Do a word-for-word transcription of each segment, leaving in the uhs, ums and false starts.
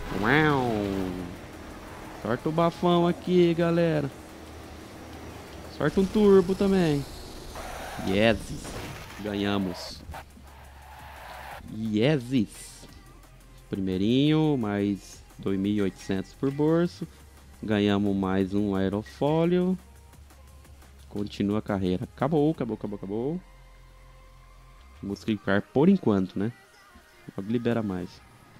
Uau. Sorta o bafão aqui, galera. Sorta um turbo também. Yes. Ganhamos. Yes. Primeirinho, mais dois mil e oitocentos por bolso. Ganhamos mais um aerofólio. Continua a carreira. Acabou, acabou, acabou, acabou. Vamos clicar por enquanto, né? Logo libera mais.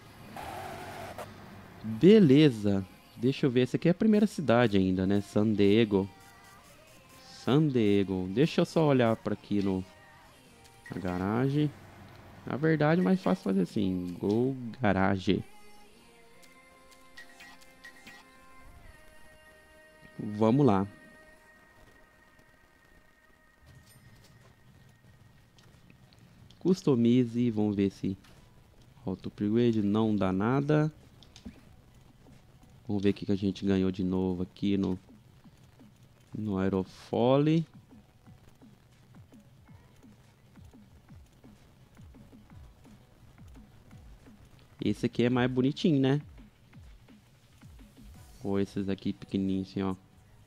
Beleza. Deixa eu ver. Essa aqui é a primeira cidade ainda, né? San Diego. San Diego. Deixa eu só olhar para aqui no na garagem. Na verdade, é mais fácil fazer assim. Go garage. Vamos lá. Customize. Vamos ver se auto upgrade não dá nada. Vamos ver o que, que a gente ganhou de novo aqui no, no aerofólio. Esse aqui é mais bonitinho, né? Ou esses aqui pequenininhos assim, ó.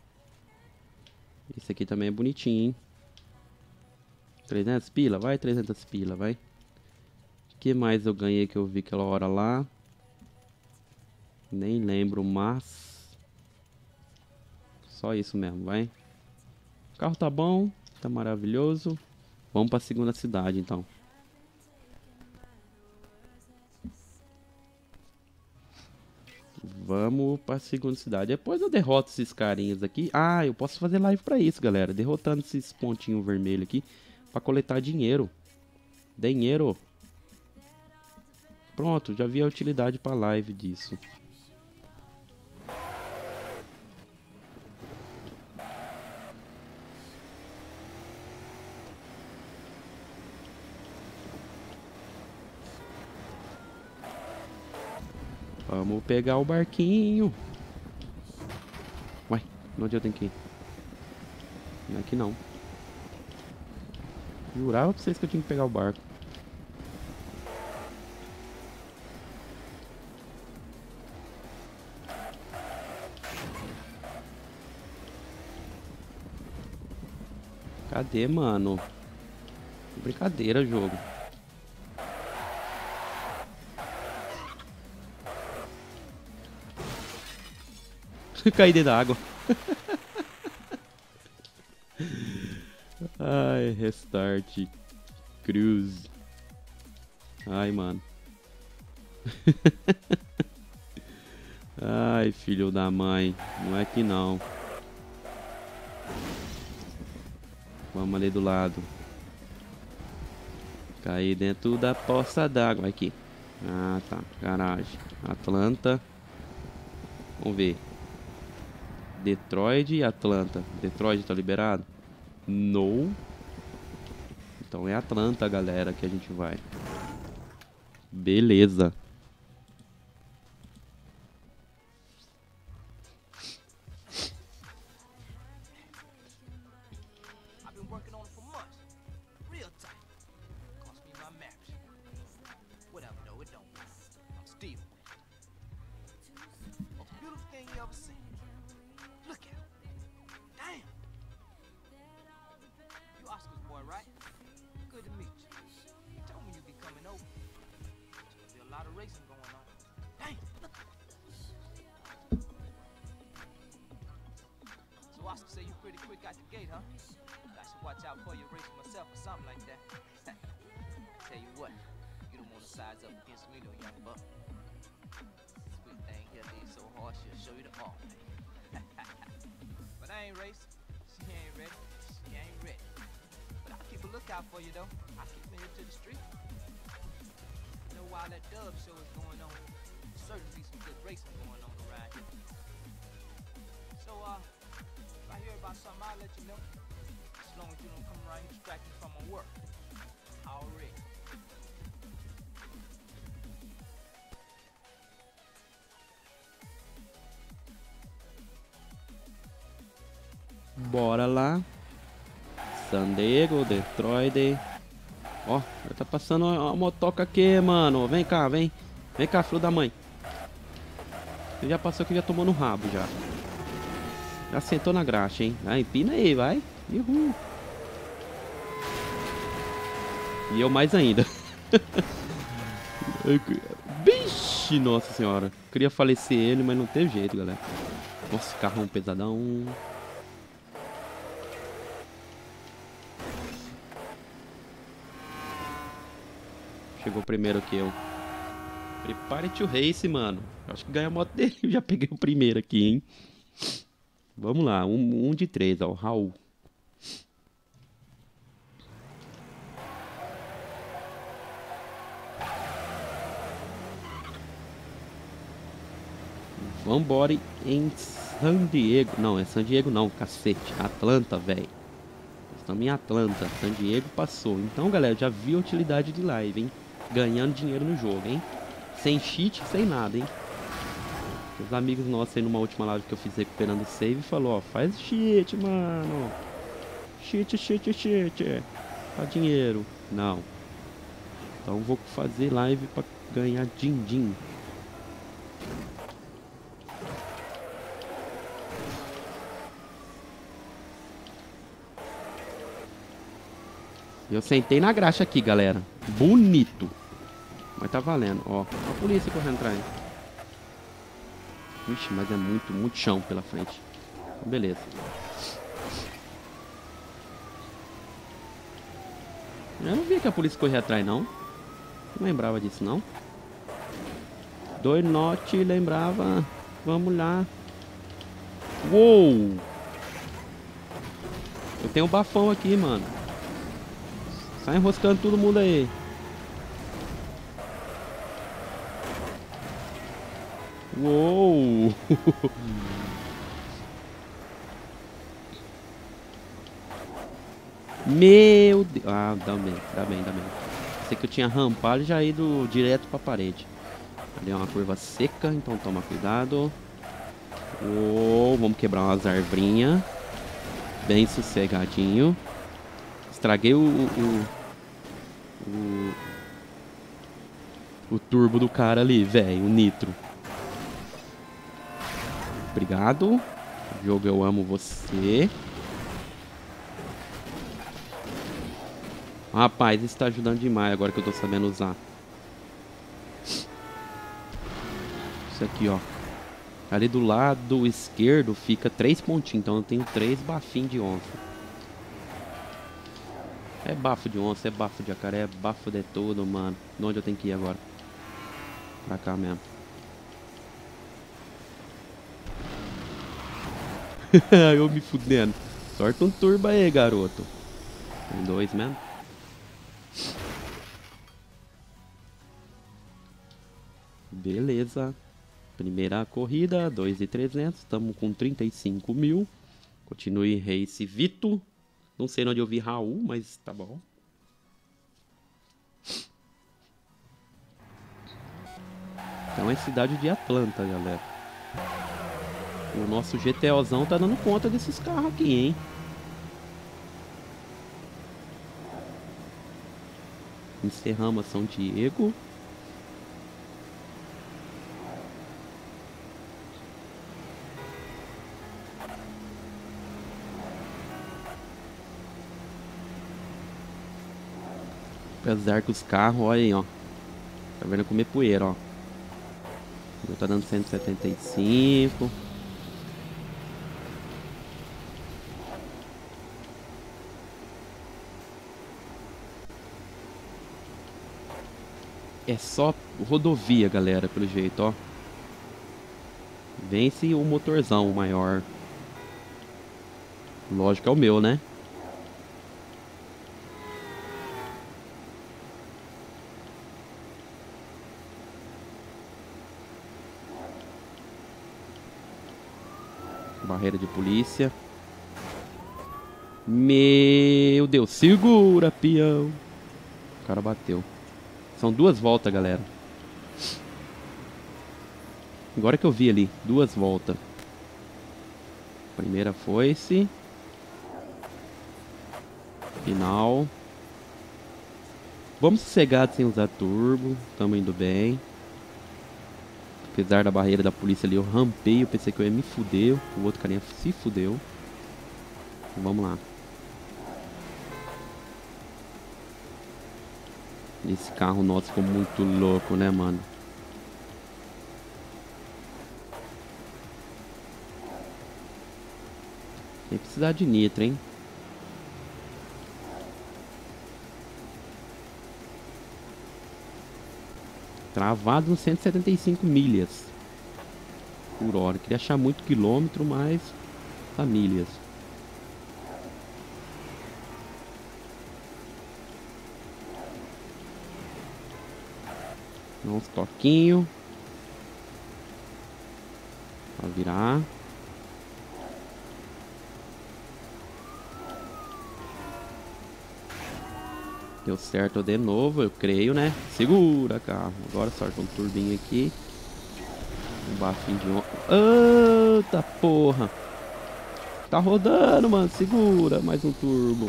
Esse aqui também é bonitinho, hein? trezentos pila? Vai, trezentos pila, vai. O que mais eu ganhei que eu vi aquela hora lá? Nem lembro, mas... Só isso mesmo, vai. O carro tá bom, tá maravilhoso. Vamos pra segunda cidade, então. Vamos pra segunda cidade. Depois eu derroto esses carinhas aqui. Ah, eu posso fazer live pra isso, galera. Derrotando esses pontinhos vermelhos aqui pra coletar dinheiro. Dinheiro. Pronto, já vi a utilidade pra live disso. Vamos pegar o barquinho. Ué, onde eu tenho que ir? Não é aqui não. Jurava pra vocês que eu tinha que pegar o barco. Cadê, mano? Brincadeira, jogo. Caí dentro da água. Ai, restart. Cruise. Ai, mano. Ai, filho da mãe. Não é que não. Vamos ali do lado. Caí dentro da poça d'água. Aqui. Ah, tá. Garagem. Atlanta. Vamos ver. Detroit e Atlanta. Detroit tá liberado? Não. Então é Atlanta, galera, que a gente vai. Beleza. For you though, I keep it to the street. You know, while that dub show is going on, certainly some good racing going on around here. So, uh, if I hear about something, I'll let you know. As long as you don't come around and distract me from my work. Already. Bora lá. San Diego, Detroit. Ó, já tá passando a motoca aqui, mano. Vem cá, vem. Vem cá, filho da mãe. Você já passou que já tomou no rabo já. Já sentou na graxa, hein? Vai, empina aí, vai. Uhul. E eu mais ainda. Vixe, nossa senhora. Queria falecer ele, mas não teve jeito, galera. Nossa, carrão pesadão. Chegou primeiro que eu. Prepare-te o race, mano. Acho que ganha a moto dele. Eu já peguei o primeiro aqui, hein? Vamos lá, um, um de três, ó. O Raul. Vambora em San Diego. Não, é San Diego não, cacete. Atlanta, velho. Estamos em Atlanta. San Diego passou. Então, galera, já vi a utilidade de live, hein? Ganhando dinheiro no jogo, hein? Sem cheat, sem nada, hein? Os amigos nossos aí numa última live que eu fiz recuperando o save falou, ó, faz cheat, mano. Cheat, cheat, cheat. Dá dinheiro. Não. Então vou fazer live pra ganhar din-din. Eu sentei na graxa aqui, galera. Bonito. Mas tá valendo, ó. A polícia correndo atrás. Vixe, mas é muito, muito chão pela frente. Então, beleza. Eu não vi que a polícia corria atrás, não. Não lembrava disso, não. Dois note, lembrava. Vamos lá. Uou! Eu tenho um bafão aqui, mano. Sai enroscando todo mundo aí. Uou! Meu Deus. Ah, dá bem, dá bem, dá bem. Sei que eu tinha rampado e já ido direto pra parede. Ali é uma curva seca, então toma cuidado. Uou, vamos quebrar umas arvrinhas. Bem sossegadinho. Estraguei o, o, o, o turbo do cara ali, velho, o nitro. Obrigado. Jogo, eu amo você. Rapaz, isso tá ajudando demais agora que eu tô sabendo usar. Isso aqui, ó. Ali do lado esquerdo fica três pontinhos, então eu tenho três bafinhos de onça. É bafo de onça, é bafo de jacaré, é bafo de tudo, mano. De onde eu tenho que ir agora? Pra cá mesmo. Eu me fudendo. Sorte um turbo aí, garoto. Tem dois mesmo. Beleza. Primeira corrida, dois mil e trezentos. Estamos com trinta e cinco mil. Continue Race Vito. Não sei onde eu vi Raul, mas tá bom. Então é cidade de Atlanta, galera. O nosso GTOzão tá dando conta desses carros aqui, hein? Encerramos São Diego. Apesar que os carros, olha aí, ó. Tá vendo comer poeira, ó. Eu tá dando cento e setenta e cinco. É só rodovia, galera, pelo jeito, ó. Vence o motorzão maior. Lógico, é o meu, né? Barreira de polícia. Meu Deus, segura, peão. O cara bateu. São duas voltas, galera. Agora que eu vi ali, duas voltas. Primeira foi-se. Final. Vamos sossegados sem usar turbo. Estamos indo bem. Apesar da barreira da polícia ali, eu rampei. Eu pensei que eu ia me fuder. O outro carinha se fudeu. Vamos lá. Esse carro nosso ficou muito louco, né, mano? Tem que precisar de nitro, hein? Travado nos cento e setenta e cinco milhas por hora. Queria achar muito quilômetro, mas tá milhas. Dá uns toquinhos pra virar. Deu certo de novo, eu creio, né? Segura, carro. Agora sorte um turbinho aqui. Um bafinho de on... Eita porra! Tá rodando, mano. Segura. Mais um turbo.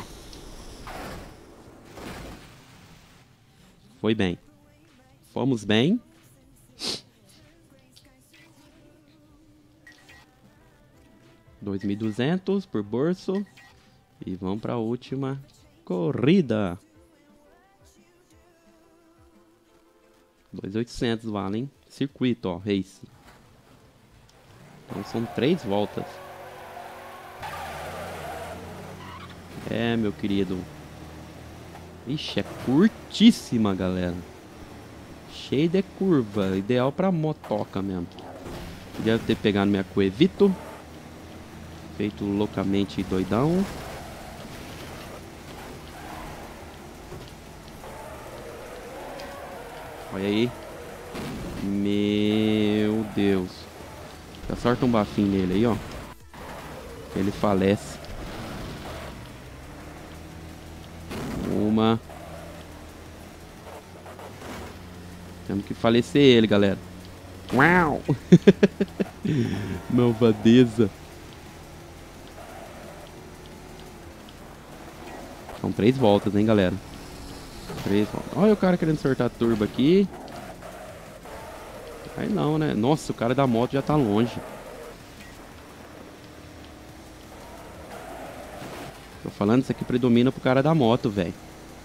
Foi bem. Fomos bem. dois mil e duzentos por bolso. E vamos pra última corrida. dois mil e oitocentos vale, hein? Circuito, ó, race. Então são três voltas. É, meu querido. Ixi, é curtíssima, galera. Cheio de curva. Ideal pra motoca mesmo. Deve ter pegado minha Coevito. Feito loucamente doidão. Olha aí. Meu Deus. Já sorta um bafinho nele aí, ó. Ele falece. Uma. Temos que falecer ele, galera. Uau! Malvadeza. São três voltas, hein, galera. Três voltas. Olha o cara querendo sortar turbo aqui. Aí não, né? Nossa, o cara da moto já tá longe. Tô falando, isso aqui predomina pro cara da moto, velho.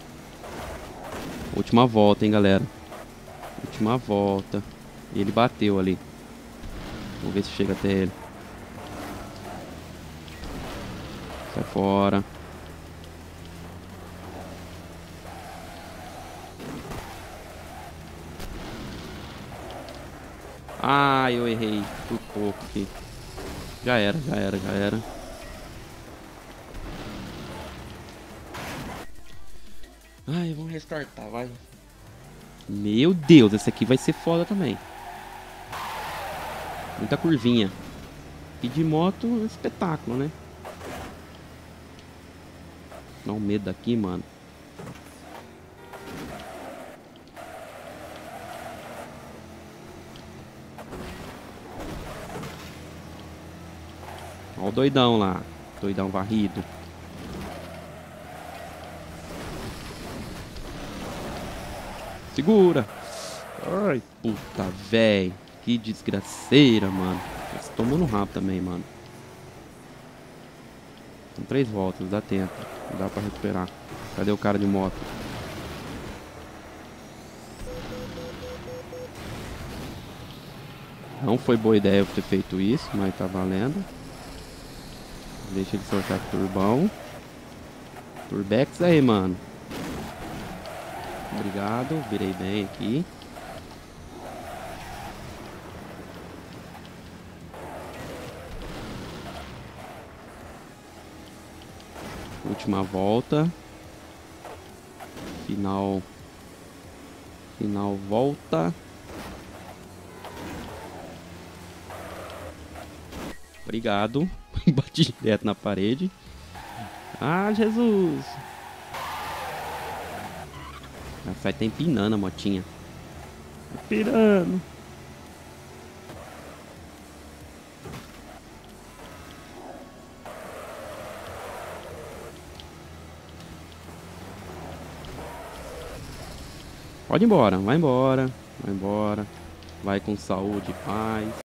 Última volta, hein, galera. Última volta. E ele bateu ali. Vamos ver se chega até ele. Sai fora. Ah, eu errei por pouco aqui. Já era, já era, já era. Ai, vamos restartar, vai. Meu Deus, esse aqui vai ser foda também. Muita curvinha. E de moto, é um espetáculo, né? Dá um medo daqui, mano. Olha o doidão lá. Doidão varrido. Segura. Ai, puta, véi. Que desgraceira, mano. Você tomou no rabo também, mano. São três voltas, dá tempo. Dá pra recuperar. Cadê o cara de moto? Não foi boa ideia eu ter feito isso, mas tá valendo. Deixa ele soltar turbão. Turbex aí, mano. Obrigado, virei bem aqui. Última volta. Final. Final volta. Obrigado. Bati direto na parede. Ah, Jesus! A Fai tá empinando a motinha. Empinando. Pode ir embora, vai embora, vai embora. Vai com saúde e paz.